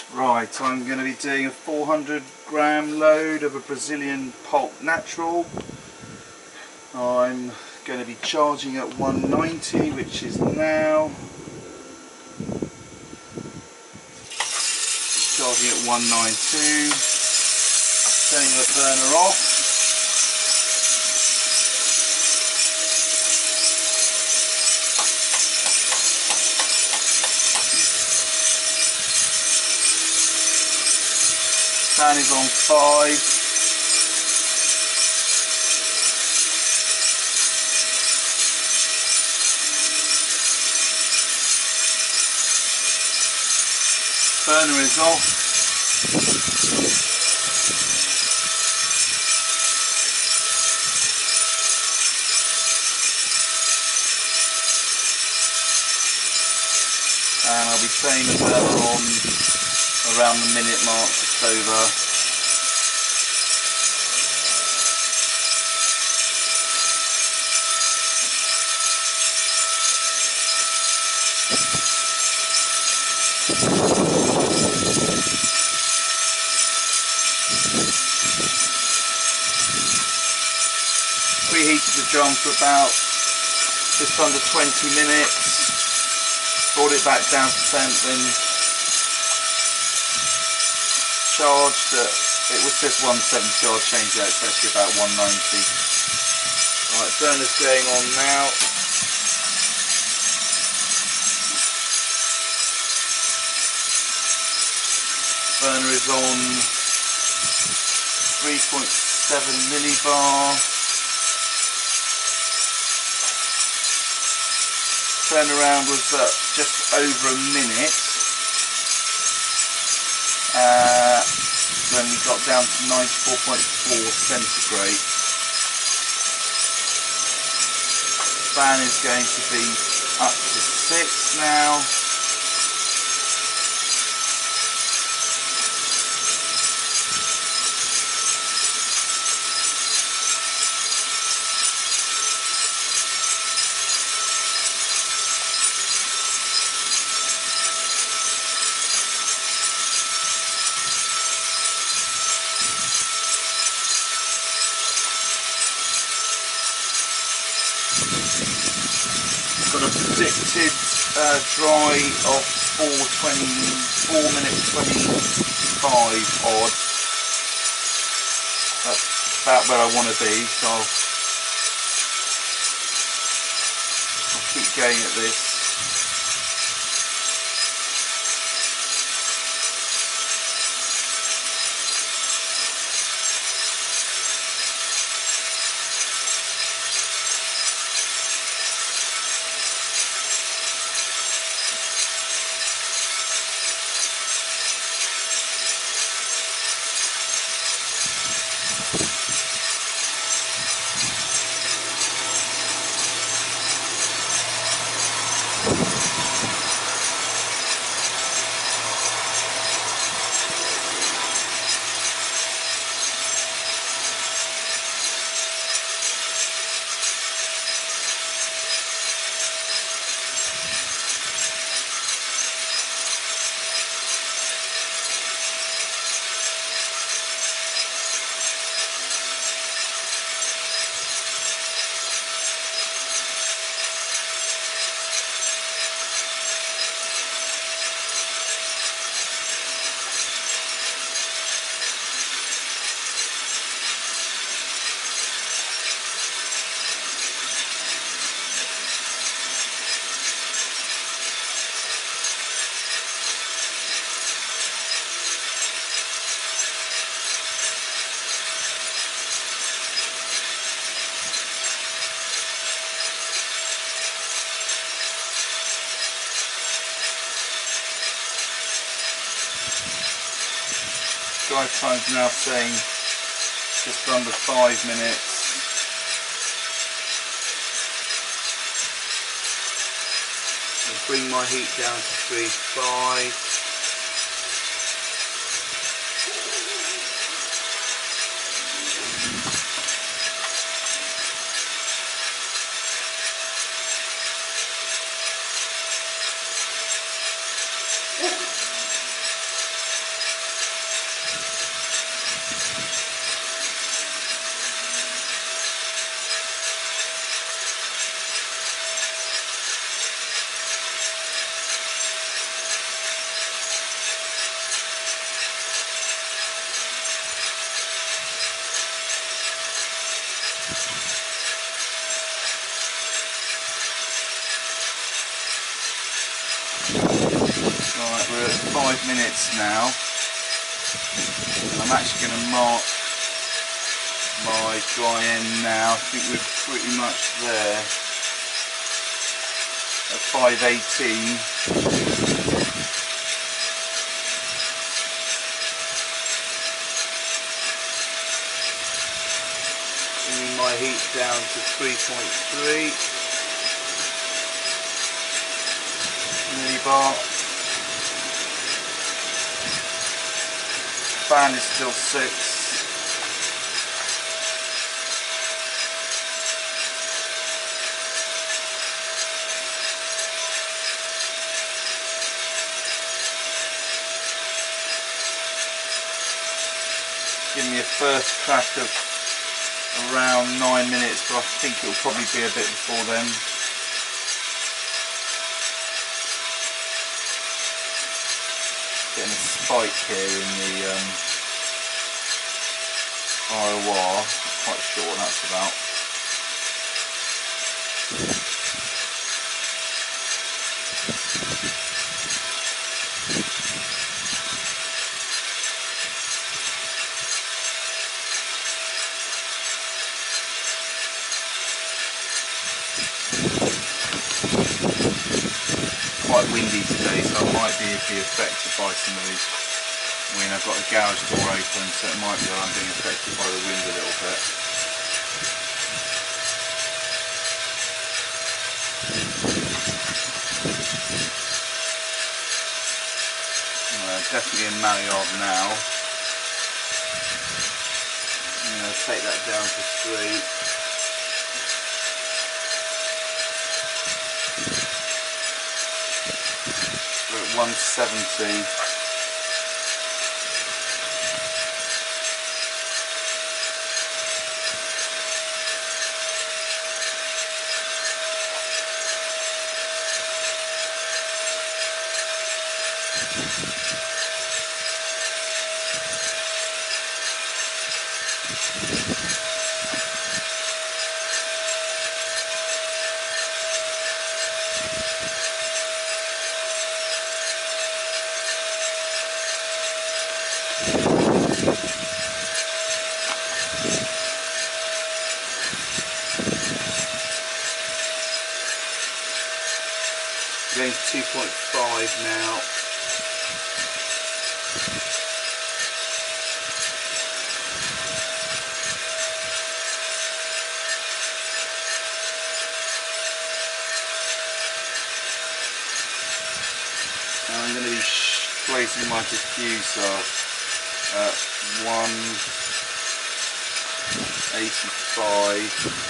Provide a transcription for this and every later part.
Right, I'm going to be doing a 400 gram load of a Brazilian Pulped Natural. I'm going to be charging at 190, which is now. Charging at 192. Turning the burner off. Fan is on 5. Burner is off. And I'll be turning the burner on around the minute mark, just over. Preheated the drum for about just under 20 minutes, brought it back down to temp, then charged at, it was just 170, so I'll change that, it's actually about 190. Right, burner's going on now. Burner is on 3.7 millibar. Turnaround was just over a minute when we got down to 94.4 centigrade. Fan is going to be up to 6 now. Got a predicted dry of 4 minutes 25 odd. That's about where I want to be, so I'll keep going at this. Drive time's now saying just under 5 minutes. I'll bring my heat down to 3.5. we're at 5 minutes now, and I'm actually going to mark my dry end now. I think we're pretty much there at 5:18. Bringing my heat down to 3.3 millibar. Fan is still 6. Give me a first crack of around 9 minutes, but I think it'll probably be a bit before then. Getting a spike here in the ROR. Not quite sure what that's about. Quite windy today, so I might be affected by some of these. I mean, I've got the garage door open, so it might be that I'm being affected by the wind a little bit. Definitely in Maillard now. I'm going to take that down to 3. We're at 170. Going to 2.5 now. Now I'm going to be placing my diffuser at 185.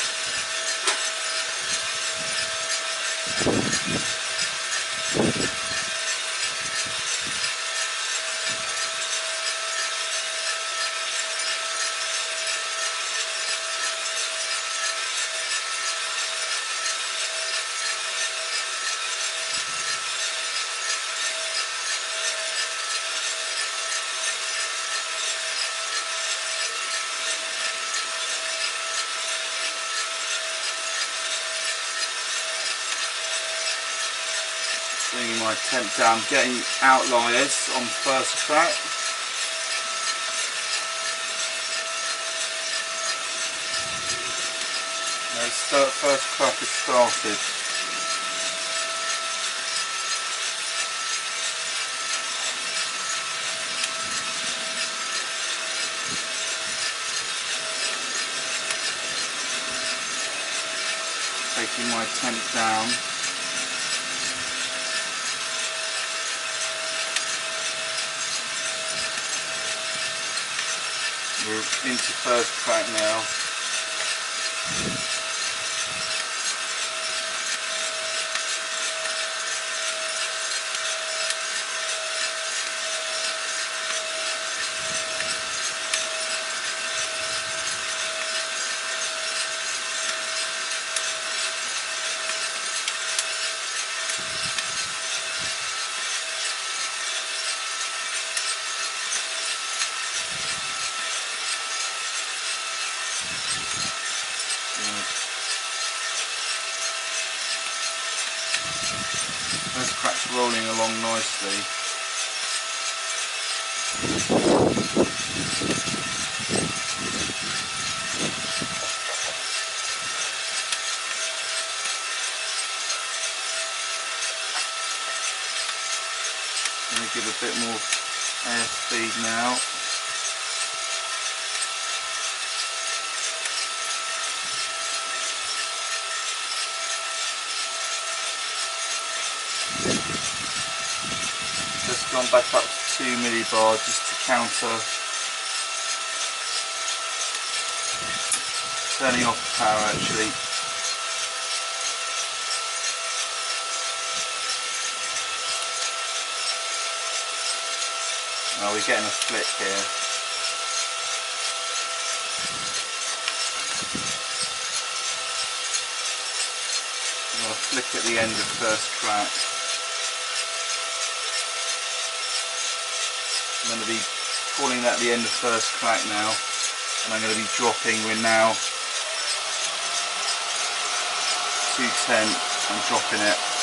Bringing my temp down, getting outliers on first crack. First crack has started. Taking my temp down. We're into first crack now. First crack's rolling along nicely. going to give a bit more air speed now. Just gone back up to 2 millibar just to counter turning off the power actually. Oh, we're getting a flick here. I'm going to flick at the end of first crack. I'm going to be calling that the end of first crack now, and I'm going to be dropping. We're now 210. I'm dropping it.